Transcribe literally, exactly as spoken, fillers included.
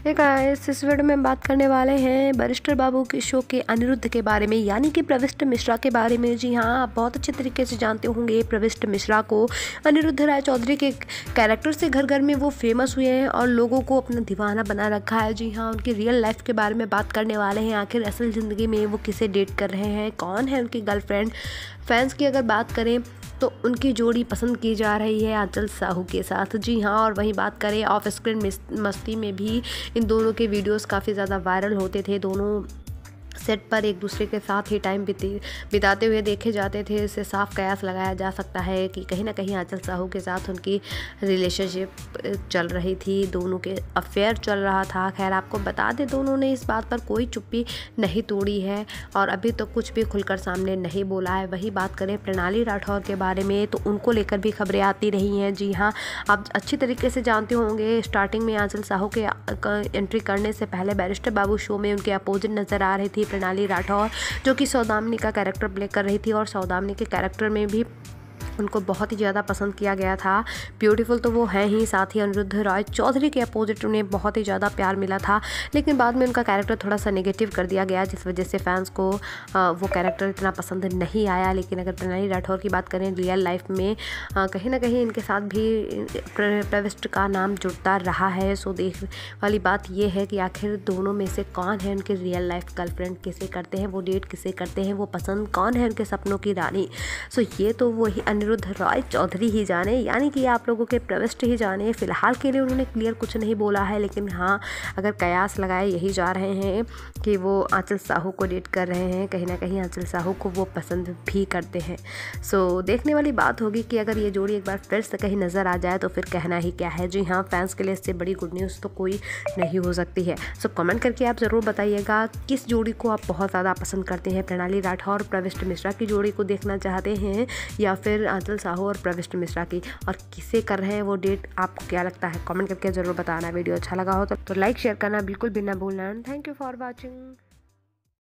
एक गाइस, इस वीडियो में हम बात करने वाले हैं बैरिस्टर बाबू के शो के अनिरुद्ध के बारे में, यानी कि प्रविष्ट मिश्रा के बारे में। जी हाँ, आप बहुत अच्छे तरीके से जानते होंगे प्रविष्ट मिश्रा को। अनिरुद्ध राय चौधरी के कैरेक्टर से घर घर में वो फेमस हुए हैं और लोगों को अपना दीवाना बना रखा है। जी हाँ, उनकी रियल लाइफ के बारे में बात करने वाले हैं। आखिर असल ज़िंदगी में वो किसे डेट कर रहे हैं, कौन है उनकी गर्लफ्रेंड। फैंस की अगर बात करें तो उनकी जोड़ी पसंद की जा रही है आंचल साहू के साथ। जी हाँ, और वहीं बात करें ऑफ स्क्रीन मस्ती में भी इन दोनों के वीडियोस काफ़ी ज़्यादा वायरल होते थे। दोनों सेट पर एक दूसरे के साथ ही टाइम बिते बिताते हुए देखे जाते थे। इससे साफ कयास लगाया जा सकता है कि कहीं ना कहीं आंचल साहू के साथ उनकी रिलेशनशिप चल रही थी, दोनों के अफेयर चल रहा था। खैर, आपको बता दें, दोनों ने इस बात पर कोई चुप्पी नहीं तोड़ी है और अभी तो कुछ भी खुलकर सामने नहीं बोला है। वही बात करें प्रणाली राठौर के बारे में तो उनको लेकर भी खबरें आती रही हैं। जी हाँ, आप अच्छी तरीके से जानते होंगे, स्टार्टिंग में आंचल साहू के एंट्री करने से पहले बैरिस्टर बाबू शो में उनके अपोजिट नज़र आ रही थी प्रणाली राठौर, जो कि सौदामिनी का कैरेक्टर प्ले कर रही थी और सौदामिनी के कैरेक्टर में भी उनको बहुत ही ज़्यादा पसंद किया गया था। ब्यूटीफुल तो वो हैं ही, साथ ही अनिरुद्ध राय चौधरी के अपोजिट उन्हें बहुत ही ज़्यादा प्यार मिला था, लेकिन बाद में उनका कैरेक्टर थोड़ा सा नेगेटिव कर दिया गया, जिस वजह से फैंस को वो कैरेक्टर इतना पसंद नहीं आया। लेकिन अगर प्रणाली राठौर की बात करें रियल लाइफ में, कहीं ना कहीं इनके साथ भी प्रविष्ट का नाम जुड़ता रहा है। सो देख वाली बात ये है कि आखिर दोनों में से कौन है उनके रियल लाइफ गर्लफ्रेंड, किसे करते हैं वो डेट, किसे करते हैं वो पसंद, कौन है उनके सपनों की रानी। सो ये तो वही अनिरुद्ध राय चौधरी ही जाने, यानी कि आप लोगों के प्रविष्ट ही जाने। फिलहाल के लिए उन्होंने क्लियर कुछ नहीं बोला है, लेकिन हाँ, अगर कयास लगाए यही जा रहे हैं कि वो आंचल साहू को डेट कर रहे हैं, कहीं ना कहीं आंचल साहू को वो पसंद भी करते हैं। सो देखने वाली बात होगी कि अगर ये जोड़ी एक बार फिर से कहीं नज़र आ जाए तो फिर कहना ही क्या है। जी हाँ, फैंस के लिए इससे बड़ी गुड न्यूज़ तो कोई नहीं हो सकती है। सो कमेंट करके आप ज़रूर बताइएगा किस जोड़ी को आप बहुत ज़्यादा पसंद करते हैं, प्रणाली राठौर और प्रविष्ट मिश्रा की जोड़ी को देखना चाहते हैं या फिर आंचल साहू और प्रविष्ट मिश्रा की, और किसे कर रहे हैं वो डेट। आपको क्या लगता है कमेंट करके ज़रूर बताना। वीडियो अच्छा लगा हो तो, तो लाइक शेयर करना बिल्कुल भी ना भूलना। Thank you for watching.